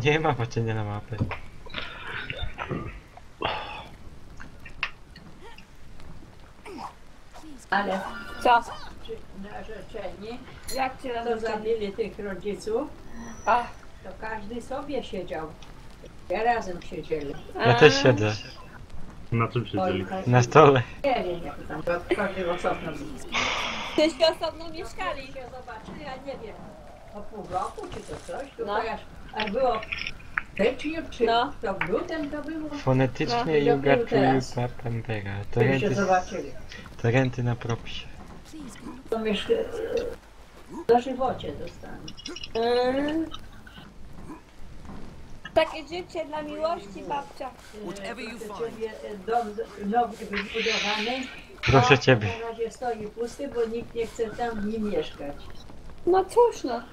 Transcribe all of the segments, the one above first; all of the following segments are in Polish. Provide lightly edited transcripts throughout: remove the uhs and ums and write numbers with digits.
Nie ma patrzenia na mapę. Ale Co? narzeczeni, Jak cię to nazywa? zabili tych rodziców, A, to każdy sobie siedział. Ja razem siedzieli. Ja też siedzę. Na czym siedzieli? Na stole. Nie wiem jak tam, bo każdy osobno był. Tyście osobno mieszkali. się zobaczyli, ja nie wiem, po pół roku czy to coś, to No. aż było w styczniu, czy No. to w lutym to było, Fonetycznie No, Juga dopiero teraz. czuju papempera. kiedy się zobaczyli. To renty na propisie. To do żywocie dostanie. Takie życie dla miłości, babcia. Dom nowy wybudowany, Proszę a ciebie. na razie stoi pusty, bo nikt nie chce tam w nim mieszkać. No cóż no.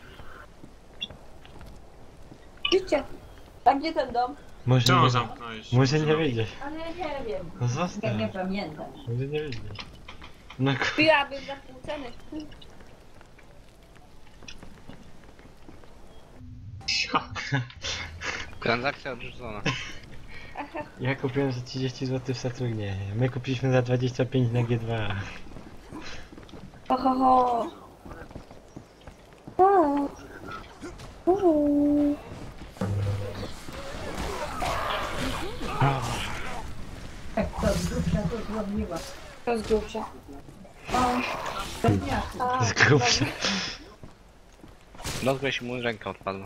Życie. A gdzie ten dom? Może Czemu nie, zamknąłeś? może nie wyjdziesz. Ale ja nie wiem, No ja zostaw. nie pamiętam. Może nie wyjdziesz. No Piłabym za pół ceny. Transakcja odrzucona. ja kupiłem za 30 zł w Saturnie. My kupiliśmy za 25 na G2. Ho, ho, ho. O. O. Jak to z grubsza to zrobiła. To z grubsza. Pewniaku. A, Z grubsza. Dotknąłeś mu ręka odpadła.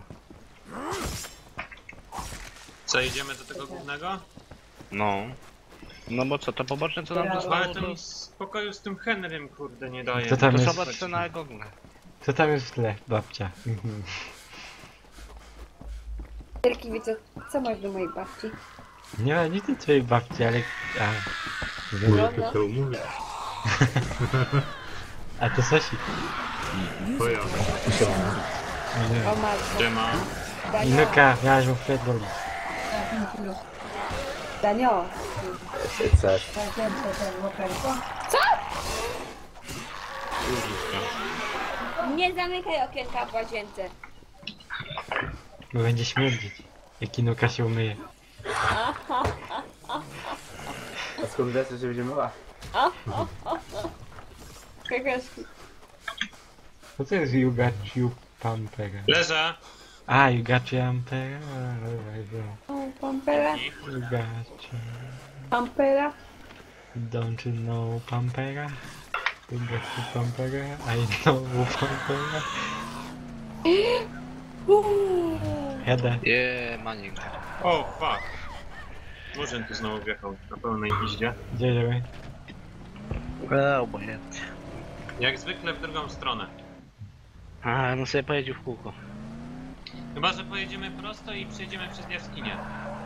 Co, idziemy do tego głównego? No. No bo co, to poboczne co nam Ale zostało, to to, mi spokoju z tym Henrym, kurde, nie daje. Co tam to jest? zobacz co na Google. Co tam jest w tle, babcia? Mhm. Wielki widzę, co masz do mojej babci? Nie ma nic do twojej babci, ale... No, To się umówi. A to Sosi. To ja. O matko. Dyma. Danio, Nuka, miałaś mu wpierdolić. Danio. Zakręcę ten łokelko. Nie zamykaj okienka w łazience. Bo będzie śmierdzić. Jak Nuka się umyje. A skąd wiesz, że się będzie myła? Kakaszki. Co to jest Yuga Ciu Pampera? Leżę. A, Yuga Ciu Pampera. O, Pampera. Yuga Ciu... Pampera. Don't you know Pampera? Yuga Ciu Pampera? I know Pampera. Jadę. Manik. O, fuck. Murzyn tu znowu wjechał na pełnej jeździe. Gdzie jedziemy? Obojętnie. Jak zwykle w drugą stronę. A, no sobie pojedził w kółko. Chyba, że pojedziemy prosto i przejdziemy przez jaskinię.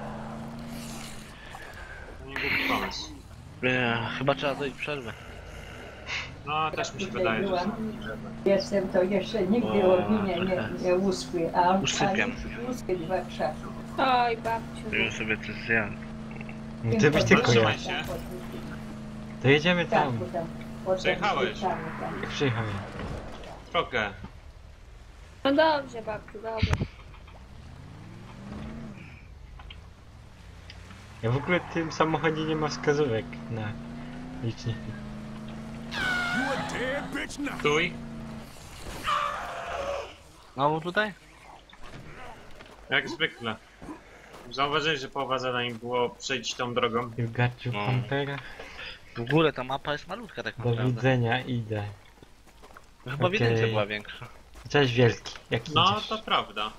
To nie głupi pomysł. Chyba trzeba dojść przerwę. No, też mi się Tutaj wydaje, że byłam. są. Jestem to jeszcze nigdy O, o winie nie uschły, a Usypiam. uschły dwa krzaki. Oj, babciu. Już sobie coś zjadł. No ty byś tylko ja. Zatrzymaj się. To jedziemy tam. Przejechałeś. Jak przyjechałem. Trochę. No dobrze, babciu, dobrze. Ja w ogóle w tym samochodzie nie ma wskazówek na liczniku. Stój. Znowu tutaj? Jak zwykle. Zauważyłeś, że połowa zadań było przejść tą drogą. Yuga Ciu No. Pampera. W ogóle ta mapa jest malutka tak Do naprawdę. widzenia, idę. No chyba Okej. widać była większa. Cześć wielki, jak No, idziesz? to prawda.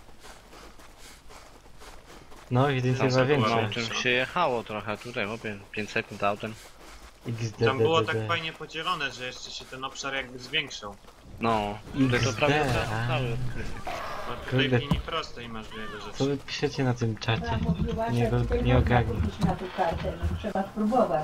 No, widzę Tam chyba była No, większe. większa. czym się jechało trochę tutaj, chłopie, 5 sekund autem. Tam było tak XDDD. fajnie podzielone, że jeszcze się ten obszar jakby zwiększał. No, tutaj to prawie XD, cały odkryty. No tutaj Kurde. w linii prostej masz wiele Co rzeczy. wy piszecie na tym czacie? Ona mówiła, Nie, że tutaj nie można ogarnę. kupić na tu kartę, no, trzeba spróbować.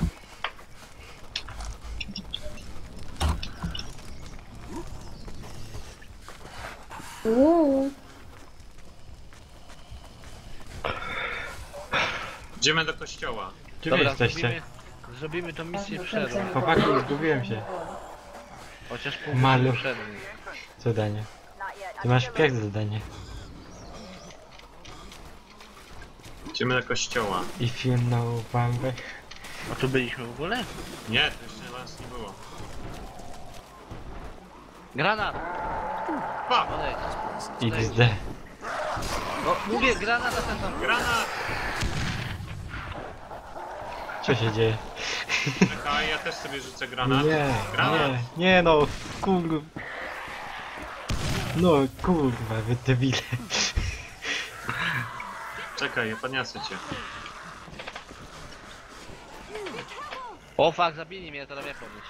Idziemy do kościoła. Gdzie wy Dobra, jesteście? zrobimy tą misję przerwą. Chłopaki, zgubiłem się. Chociaż pół Maluch. godziny przerwy. Zadanie. Ty masz pierwsze zadanie. Idziemy do kościoła. If you know Bambek. A tu byliśmy w ogóle? Nie, to jeszcze nas nie było. Granat! Pa! Odejdź. XD. O, mówię, granat na ten tam. Granat! Co się dzieje? Czekaj, ja też sobie rzucę granat. Granat! Nie no, kurwa. No kurwa, wy debile. Czekaj, ja podniosę cię. O fuck, zabili mnie, to robię podnieść.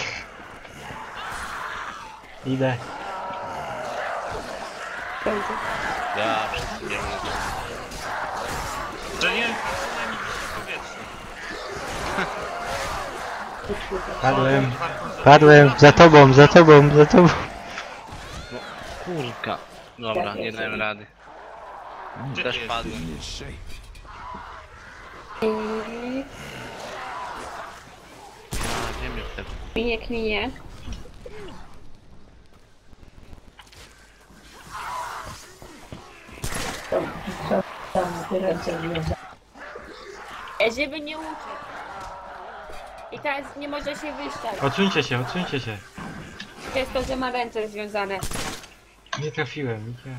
Idę. Będzie. Ja, wszyscy nie Że nie, przynajmniej w powietrzu. Padłem. Padłem, za tobą, za tobą, za tobą. Kurka. Dobra, nie dałem rady. Gdzie Też ty jesteś? padłem. A, gdzie mnie wtedy? Kminie, kminie. Tam te ręce związane. Żeby nie uciekł. I teraz nie może się wyszczać. Odsuńcie się, odsuńcie się. Przez to, że ma ręce związane. Nie trafiłem, ja.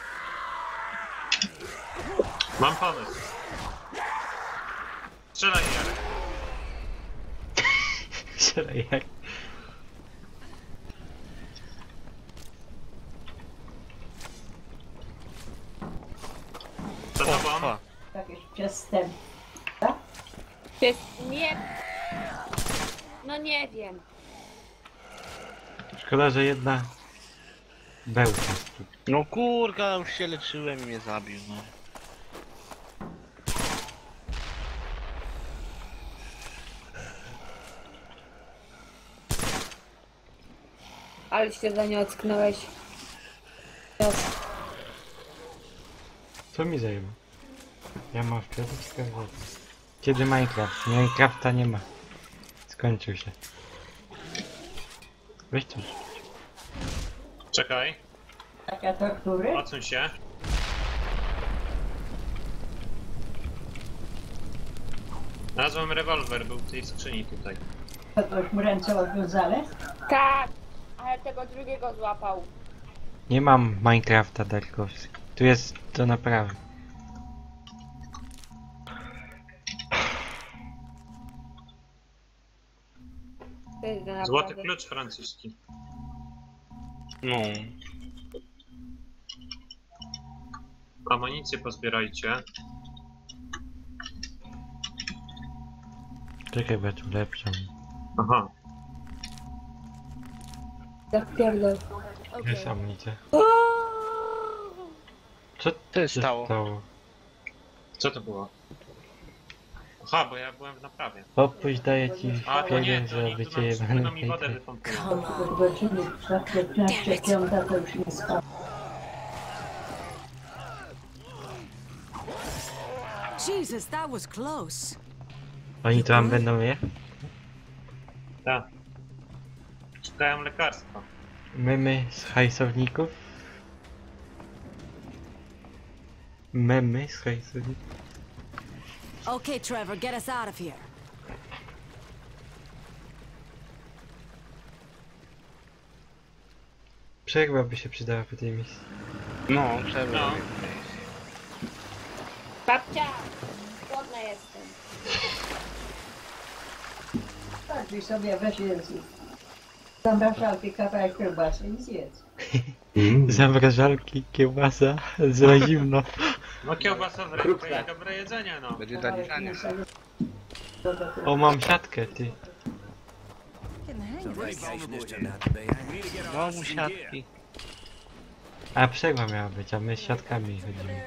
Mam pomysł. Strzelaj, Jarek. Strzelaj jak. Za tobą. O, Jakieś przestępstwo. Przez... Nie... No nie wiem. Szkoda, że jedna bełka. no kurka, już się leczyłem i mnie zabił, no. Ale się za nie ocknąłeś. Teraz. Co mi zajęło? Ja mam wskazówkę. Kiedy Minecraft? Minecrafta nie ma. Skończył się. Weź tu. Czekaj, Takie tortury. odsuń się. Znalazłem rewolwer, był w tej skrzyni tutaj. To już mu ręce odwiązane. Tak! Ale tego drugiego złapał. Nie mam Minecrafta Darkowski. Tu jest do naprawy. To jest do Złoty naprawy. klucz francuski. No. Amunicję pozbierajcie. Czekaj, bo ja tu lepszą. Aha. Zapierdol. Jest amunicja. Co Co się się stało? stało? Co to było? Aha, bo ja byłem w naprawie. Popuść daje ci A to nie, pieniądze, to oni żeby tu cię nam jebany płyną mi wodę hejter. wypompują. Od godziny 15 piąta to już nie spał. Jesus, that was close. Oni tam będą je? Tak. Szukają lekarstwa. Memy z hajsowników? Memy z hajsowników? Okay, Trevor, get us out of here. Przerwa by się przydała po tej misji. No, trzeba. No. Babcia! Głodna jestem. Tak, i sobie weź zamrażalki, kawałek kiełbasy i zjedz. Zamrażalki, kiełbasa, za zimno. No kiełbasa w rękę i dobre jedzenie, no. Będzie dla lizania. O, mam siatkę, ty. No, mu siatki. A przerwa miała być, a my z siatkami chodzimy.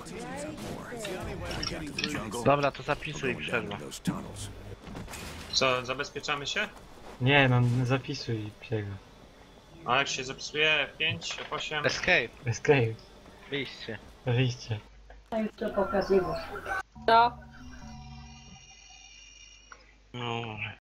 Dobra, to zapisuj przerwa. Co, zabezpieczamy się? Nie, no zapisuj przerwa. A jak się zapisuje? F5, F8? Escape, Escape, wyjście. wyjście. A już to pokazywać. No. No,